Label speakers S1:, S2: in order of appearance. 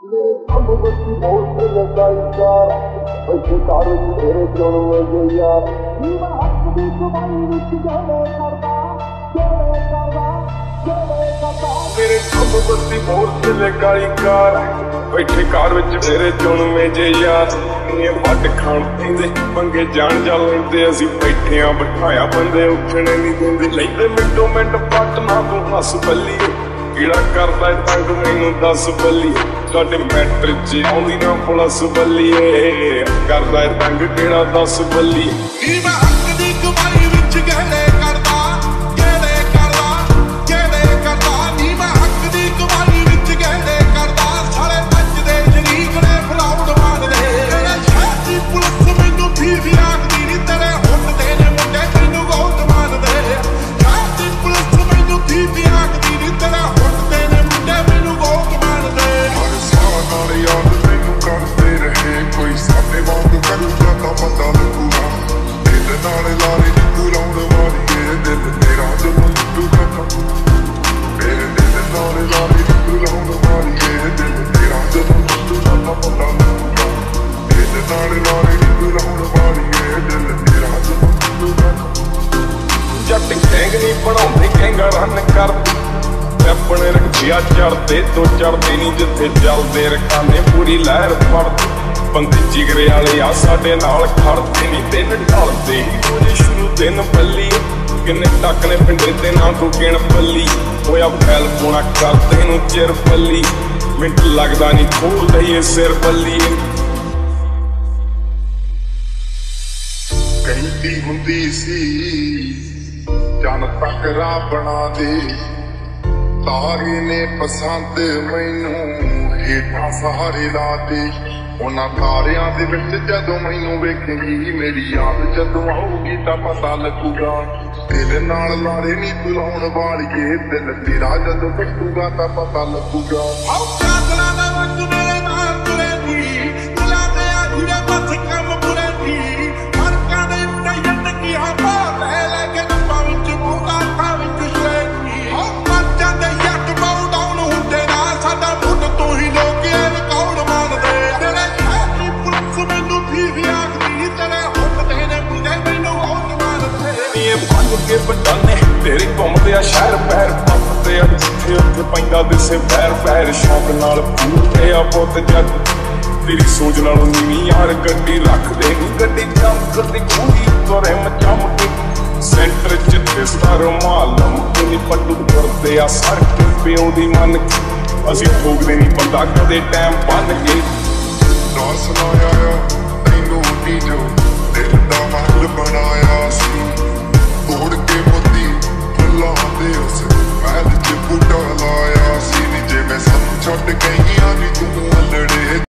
S1: मेरे कम बच्ची बहुत से लगाई कार वैसे कार तेरे चुन में गई यार हक दी कमाई विच गले करदा मेरे कम बच्ची बहुत से लगाई कार बैठे कार विच तेरे चुन में जे यार ਵੱਟ ਖਾਣ ਪੈਂਦੇ ਪੰਗੇ ਜਾਣ ਜਾ ਲੈਂਦੇ ਅਸੀਂ ਬੈਠੇ ਆ ਬਿਠਾਇਆ ਬੰਦੇ ਉੱਠਣੇ ਨਹੀਂ ਦਿੰਦੇ ਲੈਂਦੇ ਮਿੰਟੋ ਮਿੰਟ ਪੱਟ ਨਾ ਤੂੰ ਹੱਸ ਬੱਲੀ ਕਿਹੜਾ ਕਰਦਾ ਤੰਗ ਮੈਨੂੰ ਦੱਸ ਬੱਲੀ ਤੁਹਾਡੇ ਮੈਟਰ 'ਚ ਆਉਂਦੀ ਨਾ ਪੁਲਿਸ ਬੱਲੀਏ ਕਰਦਾ ਤੰਗ ਕਿਹੜਾ ਦੱਸ ਬੱਲੀ ਨੀ ਮੈਂ ਹੱਕ ਦੀ ਕਮਾਈ ਵਿੱਚ ਗਹਿਲੇ ਕਰਦਾ ਨੀ ਮੈਂ ਹੱਕ ਦੀ ਕਮਾਈ ਵਿੱਚ ਗਹਿਲੇ ਕਰਦਾ ਸਾਰੇ ਨੱਚਦੇ ਸ਼ਰੀਕ ਨੇ ਫਰਾਉਡ ਮਾਰਦੇ ਪੁਲਿਸ ਮੈਨੂੰ ਵੀ ਆਖਦੀ ਨੀ ਤੇਰੇ ਹੁੰਦੇ ਨੇ ਮੁੰਡੇ ਮੈਨੂੰ ਬਹੁਤ ਮਾਰਦੇ ਸਾਡੀ ਪੁਲਿਸ ਮੈਨੂੰ ਵੀ ਆਖਦੀ ਨੀ ਤੇਰੇ ਹੁੰਦੇ ਨੇ ਮੁੰਡੇ ਮੈਨੂੰ ਬਹੁਤ ਮਾਰਦੇ ਹਰ ਸਾਹ ਨਾਲ ਯਾਦ ਮੈਨੂੰ ਕਰਦੇ ਰਹੇ ਕੋਈ ਸਾਡੇ ਵਾਂਗ ਕਰੂਗਾ ਤਾਂ ਪਤਾ ਲੱਗੂਗਾ ਇਹਦੇ ਨਾਲ ਲਾਰੇ ਨੀ ਲਾਉਣ ਵਾਲੀਏ ਦਿਲ ਤੇਰਾ ਜਦੋਂ ਟੁੱਟੂਗਾ ਮੇਰੇ ਦਿਲ ਨਾਲ ਲਾਰੇ ਨੀ ਲਾਉਣ ਵਾਲੀਏ ਦਿਲ ਤੇਰਾ ਜਦੋਂ ਟੁੱਟੂਗਾ ਤਾਂ ਪਤਾ ਲੱਗੂਗਾ ਇਹਦੇ ਨਾਲ ਲਾਰੇ ਜੱਟ ਗੈਂਗ ਨੀ ਬਣਾਉਂਦੇ ਗੈਂਗਾ ਰਨ ਕਰਦੇ ਆਪਣੇ ਰਖਿਆ ਚੜਦੇ ਤੋਂ ਚੜਦੇ ਨੀ ਜਿੱਥੇ ਚੱਲਦੇ ਰਕਾਨੇ ਪੂਰੀ ਲਹਿਰ ਫੜਦੇ ਬੰਦੇ ਜਿਗਰੇ ਵਾਲੇ ਆ ਸਾਡੇ ਨਾਲ ਖੜਦੇ ਨੀ ਦਿਨ ਢਲਦੇ ਪੂਰੇ ਸ਼ੁਰੂ ਦਿਨ ਬੱਲੀ ਕਿੰਨੇ ਟੱਕ ਨੇ ਪਿੰਡੇ ਤੇ ਨਾ ਤੂੰ ਗਿਣ ਬੱਲੀ ਹੋਇਆ ਫੈਲ ਪੋਣਾ ਕਰਦੇ ਨੂੰ ਚਿਰ ਬੱਲੀ ਮਿੰਟ ਲੱਗਦਾ ਨੀ ਖੋਲ ਦਈਏ ਸਿਰ ਬੱਲੀ ਕਹਿੰਦੀ ਹੁੰਦੀ ਸੀ ਚੰਨ ਟਕਰਾ ਬਣਾ ਦੇ ਤਾਰੇ ਨੇ ਪਸੰਦ ਮੈਨੂੰ ਹੇਠਾਂ ਸਹਾਰੇ ਲਾ ਦੇ ਉਹਨਾਂ ਤਾਰਿਆਂ ਦੇ ਵਿੱਚ ਜਦੋਂ ਮੈਨੂੰ ਵੇਖੇਗੀ ਮੇਰੀ ਯਾਦ ਜਦੋਂ ਆਊਗੀ ਤਾਂ ਪਤਾ ਲੱਗੂਗਾ ਤੇਰੇ ਨਾਲ ਲਾਰੇ ਨੀ ਬੁਲਾਉਣ ਵਾਲੀਏ ਦਿਲ ਤੇਰਾ ਜਦੋਂ ਟੁੱਟੂਗਾ ਤਾਂ ਪਤਾ ਲੱਗੂਗਾ ਆਉ ਕਾਤਲਾਂ ਦਾ ਵਕਤ ਮੇਰੇ ਨਾਲ ਤੁਰੇ ਨੀ ਦਿਲਾਂ ਦੇ ਆਧੀਰੇ ਬਸ ਕੰਮ ਬੁਰੇ ਨੀ ਹਰਕਾਂ ਦੇ ਨਯਨ ਕੀ ਹਵਾ ਲੈ ਕੇ ਨੱਪਾਂ ਵਿੱਚ ਮੂੰਗਾ ਥਾਂ ਵਿੱਚ ਸ਼ਰੇਨੀ ਆਉ ਬੱਚਾਂ ਦੇ ਯੱਟ ਬਾਉ ਡਾਊਨ ਹੁੰਦੇ ਨਾਲ ਸਾਡਾ ਮੁੱਢ ਤੋਂ ਹੀ ਲੋਕ ਇਹ ਰਿਕਾਰਡ ਮੰਨਦੇ ਤੇਰੇ ਸ਼ਹਿਰੀ ਪੁਲਿਸ ਮੈਨੂੰ ਵੀ ਆਖਦੀ ਤੇਰੇ ਹੁੰਦੇ ਨੇ ਮੁੰਡੇ ਮੈਨੂੰ ਬਹੁਤ ਮਾਰਦੇ ਇਹ ਬੰਦ ਕੇ ਬਟਾਨੇ ਤੇਰੇ ਘੁੰਮਦੇ ਆ ਸ਼ਹਿਰ ਪੈਰ ਪੱਪਦੇ ਆ ਜਿੱਥੇ ਉੱਥੇ ਪੈਂਦਾ ਦਿਸੇ ਪੈਰ ਪੈਰ ਸ਼ੌਕ ਨਾਲ ਪੂਰੇ ਆ ਪੁੱਤ ਜੱਟ ਤੇਰੀ ਸੋਚ ਨਾਲੋਂ ਨੀਵੀਂ ਯਾਰ ਗੱਡੀ ਰੱਖਦੇ ਨੀ ਗੱਡੀ ਚਮਕਦੀ ਖੂਹੀ ਤੋਰੇ ਮਚਮ ਕੇ ਸੈਂਟਰ ਚ ਦਿਸਦਾ ਰੁਮਾਲ ਲੰਮੀ ਪੱਟੂ ਕਰਦੇ ਆ ਸੜਕ ਪਿਓ ਦੀ ਮੰਨ ਕੇ ਅਸੀਂ ਠੋਕਦੇ ਨੀ ਬੰਦਾ ਕਦੇ ਟਾਈਮ ਬੰਨ ਕੇ ਨਾ ਸੁਣਾਇਆ